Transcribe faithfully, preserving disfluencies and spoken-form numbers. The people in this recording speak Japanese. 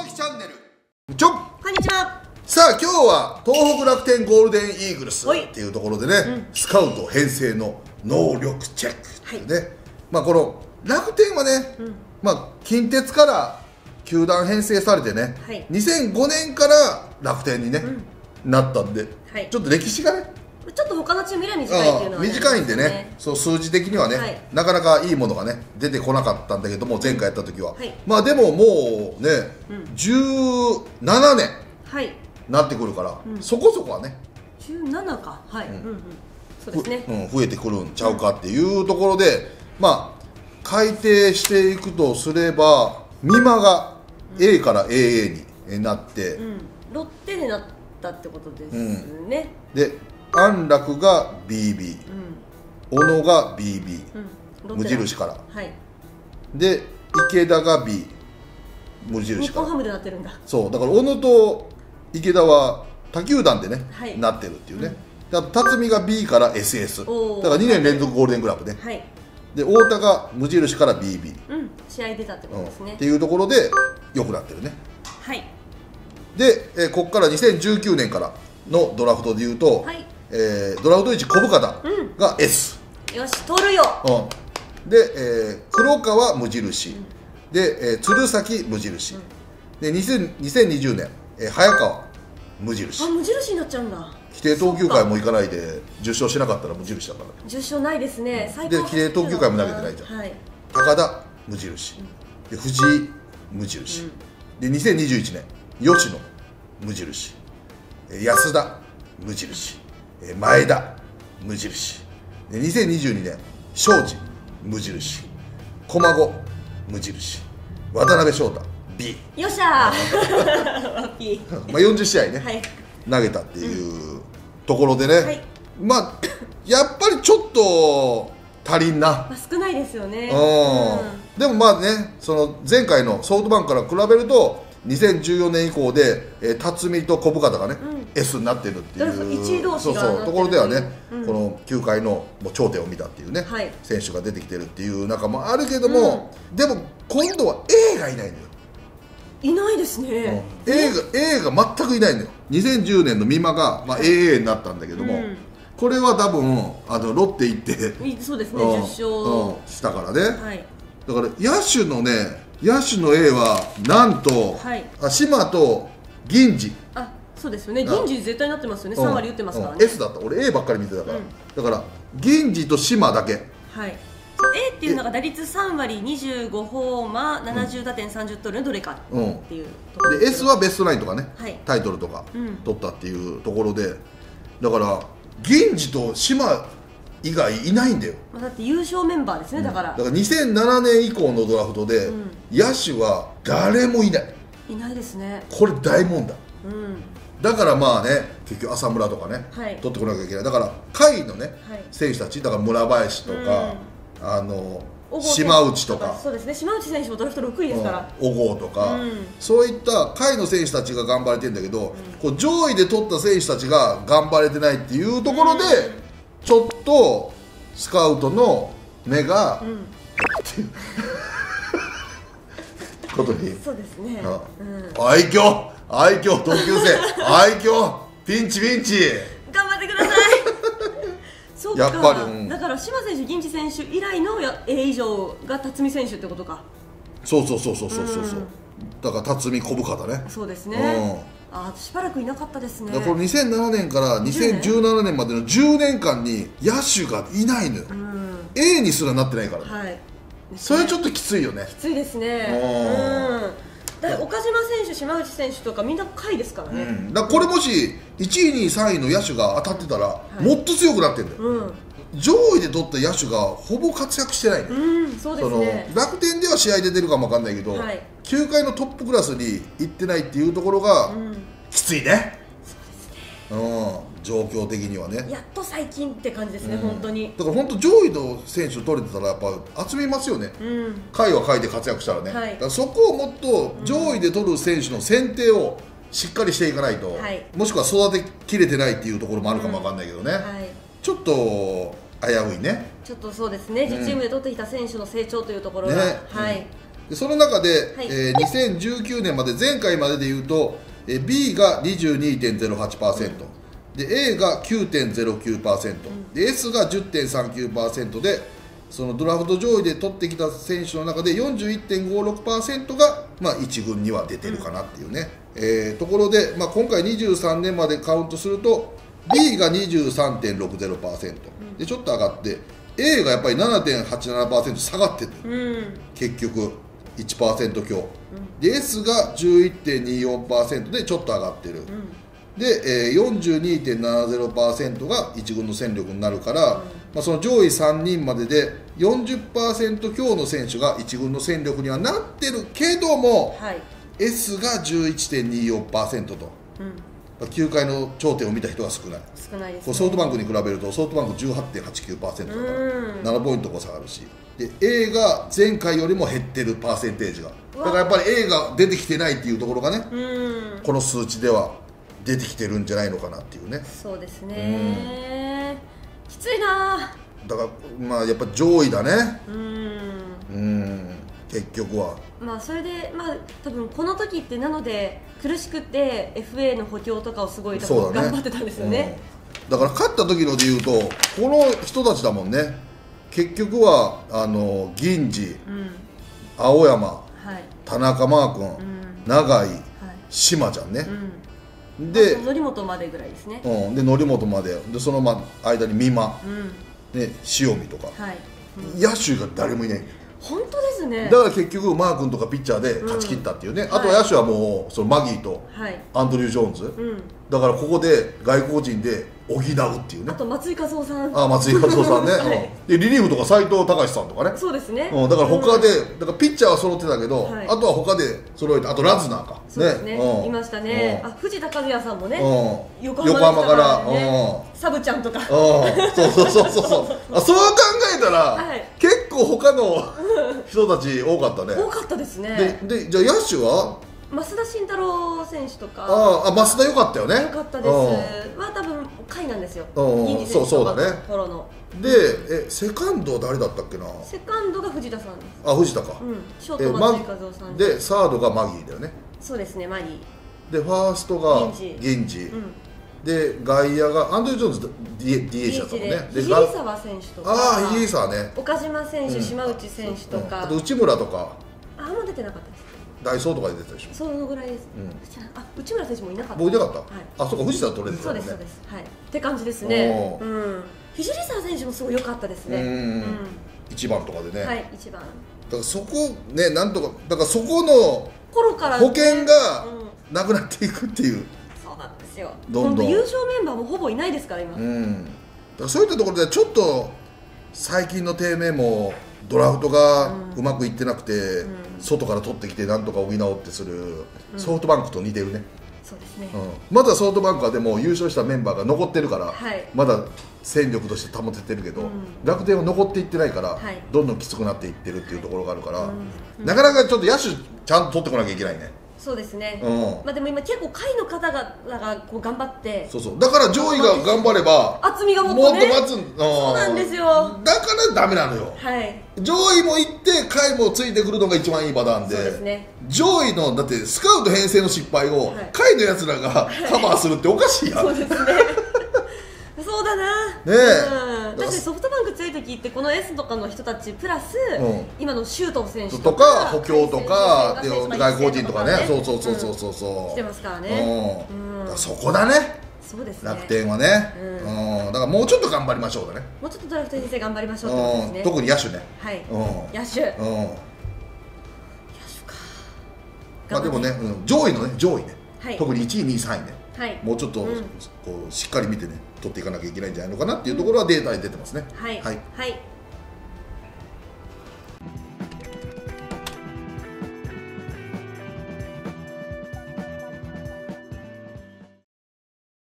きチャンネルちょっこんにちは。 さあ今日は東北楽天ゴールデンイーグルスっていうところでね、うん、スカウト編成の能力チェックっていうね、はい、まあこの楽天はね、うん、まあ近鉄から球団編成されてね、はい、にせんごねんから楽天にね、うん、なったんで、はい、ちょっと歴史がねちょっと他のチームよりは短いっていうのは、ね、 短いんでね、そう数字的にはね、はい、なかなかいいものがね出てこなかったんだけども、前回やった時は、はい、まあでももうね、うん、じゅうななねん、はい、なってくるから、うん、そこそこはねじゅうななか、はい、うんうんうん、そうですね、 うん、増えてくるんちゃうかっていうところで、うん、まあ改定していくとすれば美馬が A から エーエー になって、うん、 ロッテでなったってことですね、 うん、で安楽が ビービー、うん、小野が ビービー、うん、無印から、はい、で池田が B 無印から、 日本ハムでなってるんだ。 そうだから小野と池田は他球団でね、はい、なってるっていうね、うん、だから辰巳が B から エスエス だからにねん連続ゴールデングラブね、はい、で太田が無印から ビービー、 うん、試合出たってことですね、 うん、っていうところで良くなってるね。 はい。で、 えー、ここからにせんじゅうきゅうねんからのドラフトでいうと、はい、えー、ドラフトいち小深田が S、 うん、よし取るよ、 うん、で、えー、黒川無印、うん、で、えー、鶴崎無印、うん、でにせんにじゅうねん、えー、早川無印。 あ、無印になっちゃうんだ。 規定投球回も行かないでじゅっ勝しなかったら無印だから。 じゅっ勝ないですね。 で規定投球回も投げてないじゃん、はい、高田無印、うん、で藤井無印、うん、でにせんにじゅういちねん吉野無印、安田無印、前田無印、にせんにじゅうにねん庄司無印、駒子無印、渡辺翔太 B。 よっしゃーB まあよんじゅっしあいね、はい、投げたっていうところでね、はい、まあやっぱりちょっと足りんな、まあ、少ないですよね、 うん、でもまあねその前回のソフトバンクから比べるとにせんじゅうよねん以降で、えー、辰巳と小深田がね、うん、S になってるっていういちい同士がそうそうところではね、うん、この球界のもう頂点を見たっていうね、はい、選手が出てきてるっていう中もあるけども、うん、でも今度は A がいないのよ。 いないですね、 うん、A が A が全くいないのよ。にせんじゅうねんの美馬が、まあ、エーエー になったんだけども、うん、これは多分あのロッテ行ってそうですね、うん、じゅっ勝、 うん、したからね、はい、だから野手のね野手の A はなんと、はい、あ島と銀次、 あそうですよね、銀次絶対なってますよね、さん割打ってますからね、 うん、S だった、俺 A ばっかり見てたから、うん、だから銀次と島だけ、 はい、A っていうのが打率さん割にじゅうごホーマーななじゅう打点さんじゅう盗塁のどれかっていうところで、 で S はベストナインとかね、はい、タイトルとか取ったっていうところで、だから銀次と島以外いないんだよ。 だって優勝メンバーですね、うん、だからだからにせんななねん以降のドラフトで、うん、野手は誰もいないいないですね。これ大問題、うん、だからまあね結局浅村とかね、はい、取ってこなきゃいけない。だから下位のね、はい、選手たちだから村林とか、うん、あの島内とか、 そうですね、島内選手もドラフトろくいですから、 小郷とか、うん、そういった下位の選手たちが頑張れてるんだけど、うん、こう上位で取った選手たちが頑張れてないっていうところで、うん、ちょっとスカウトの目が、うん、っていうことに、 そうですね、 うん、愛嬌愛嬌同級生愛嬌ピンチピンチ頑張ってくださいそうか、やっぱり、うん、だから島選手、銀次選手以来の A 以上が辰巳選手ってことか。 そうそうそうそうそうそう、うん、だから辰巳小深田ね。 そうですね、うん、あしばらくいなかったですね。 このにせんななねんからにせんじゅうななねんまでのじゅうねんかんに野手がいないのよ、うん、A にすらなってないからね、はい、それちょっときついよね。 きついですね、うんだ岡島選手、島内選手とかみんな下位ですからね、うん、だからこれもしいちい、にい、さんいの野手が当たってたら、はい、もっと強くなってるんだよ、うん、上位で取った野手がほぼ活躍してないね、うん、そうですね。楽天では試合で出るかも分かんないけど、はい、球界のトップクラスに行ってないっていうところが、うん、きついね。そうですね、うん状況的にはね、 やっと最近って感じですね、うん、本当に。 だから本当上位の選手を取れてたらやっぱ集めますよね、うん、下位は下位で活躍したらね、はい、だからそこをもっと上位で取る選手の選定をしっかりしていかないと、はい、もしくは育てきれてないっていうところもあるかもわかんないけどね、うんはい、ちょっと危ういね。 ちょっとそうですね、自チームで取ってきた選手の成長というところが、ね、はい、 でその中で、 はい、 えー、にせんじゅうきゅうねんまで前回まででいうと、えー、ビー が にじゅうにてんゼロはちパーセント、うん、で エー が きゅうてんゼロきゅうパーセント、うん、で エス が じゅってんさんきゅうパーセント でそのドラフト上位で取ってきた選手の中で よんじゅういってんごろくパーセント が、まあ、いち軍には出てるかなっていうね、うん、えー、ところで、まあ、今回にじゅうさんねんまでカウントすると ビー が にじゅうさんてんろくゼロパーセント、うん、でちょっと上がって エー がやっぱり ななてんはちななパーセント 下がってる、うん、結局 いちパーセント 強、うん、で エス が じゅういってんによんパーセント でちょっと上がってる、うん、で、えー、よんじゅうにてんななゼロパーセント がいち軍の戦力になるから、うん、まあ、その上位さんにんまでで よんじゅっパーセント 強の選手がいち軍の戦力にはなってるけども、はい、エス が じゅういってんによんパーセント と、うん、きゅうかいの頂点を見た人が少ない。 少ないですね。 ソフトバンクに比べるとソフトバンク じゅうはちてんはちきゅうパーセント だからななポイントこ下がるし、で A が前回よりも減ってるパーセンテージが、だからやっぱり A が出てきてないっていうところがね、うん、この数値では出てきてるんじゃないのかなっていうね。 そうですね、うん、きついな。 だからまあやっぱ上位だね。うんうん結局はまあそれでまあ多分この時ってなので苦しくて エフエー の補強とかをすごい多分頑張ってたんですよね。 だから勝った時のでいうとこの人たちだもんね。結局はあの銀次、うん、青山、はい、田中マー君、うん、永井、はい、島ちゃんね、 うん、で則本までぐらいですね、 うん、で則本まででその間に美馬、うん、ね、塩見とか、はい、うん、野手が誰もいない。 本当ですね。 だから結局マー君とかピッチャーで勝ち切ったっていうね、うん、あとは野手はもうそのマギーとアンドリュー・ジョーンズ、はい、うん、だからここで外国人で補うっていうね。 あと松井稼頭さん、 あ松井稼頭さんね、はい、でリリーフとか斎藤隆さんとかね。 そうですね、 うん、だから他で、うん、だからピッチャーは揃ってたけど、はい、あとは他で揃えて、あとラズナーか、 そうですね、うん、いましたね、うん、あ藤田和也さんもね、 うん、横浜から、ね、 うん、サブちゃんとか、うん、 そうそうそうそうそうあそう考えたら、はい、結構他の人たち多かったね。 多かったですね。 ででじゃあ野手は増田慎太郎選手とか、 ああ増田良かったよね。 良かったです。は多分下位なんですよ。 銀次選手とかフォロの。 でえセカンド誰だったっけな。 セカンドが藤田さんです。 あ藤田か。 うん。ショート松井稼頭さんで、サードがマギーだよね。 そうですねマギー。でファーストが銀次。うん。で外野がアンドリュー・ジョーンズ ディーエイチ だったもんね。 で桐沢選手とか。 ああ桐沢ね。 岡島選手、島内選手とか。 あと内村とか。 あんま出てなかったです。 ダイソーとかで出てたでしょ。 そのぐらいです。うん、あ、内村選手もいなかった。 僕いなかった。はい、あ、そうか、藤田取れてたね。そうですそうです。はい。って感じですね。うん。聖沢選手もすごい良かったですね。うん。 一番とかでね。 はい、一番。だからそこね、なんとかだからそこの頃から保険がなくなっていくっていう。 そうなんですよ。どんどん優勝メンバーもほぼいないですから今。うん。 だからそういったところでちょっと最近の低迷もドラフトがうまくいってなくて。うん、外から取ってきてなんとか補おうってするソフトバンクと似てるね。 そうですね、 うん、まだソフトバンクはでも優勝したメンバーが残ってるから、はい、まだ戦力として保ててるけど、うん、楽天は残っていってないから、はい、どんどんきつくなっていってるっていうところがあるから、うんうん、なかなかちょっと野手ちゃんと取ってこなきゃいけないね。 そうですね、うん、まあでも今結構下位の方がこう頑張って、 そうそうだから上位が頑張れば厚みがもっとねもっと待つ、うん、 そうなんですよ。 だからダメなのよ、はい、上位も行って下位もついてくるのが一番いいパターンで、そうですね、上位のだってスカウト編成の失敗を、はい、下位のやつらがカバーするっておかしいやん、はい、そうですねそうだなねえ、うん、確かにソフトバンク強い時ってこの S とかの人たちプラス、うん、今の周東選手とか補強とか外国人とかね、そうそうそうそうそうそう、 うん、来てますからね、 うん、だからそこだね。そうですね、楽天はね、うんうん、だからもうちょっと頑張りましょうだね。 もうちょっとドラフト編成頑張りましょうってことですね、 うん、特に野手ね、 はい、うん、野手、うん、野手か。 まあでもね、うん、上位のね上位ね、はい、特にいちいにいさんいね、はい、もうちょっと、うん、こうしっかり見てね取っていかなきゃいけないんじゃないのかなっていうところはデータで出てますね。 はい、はい、はい。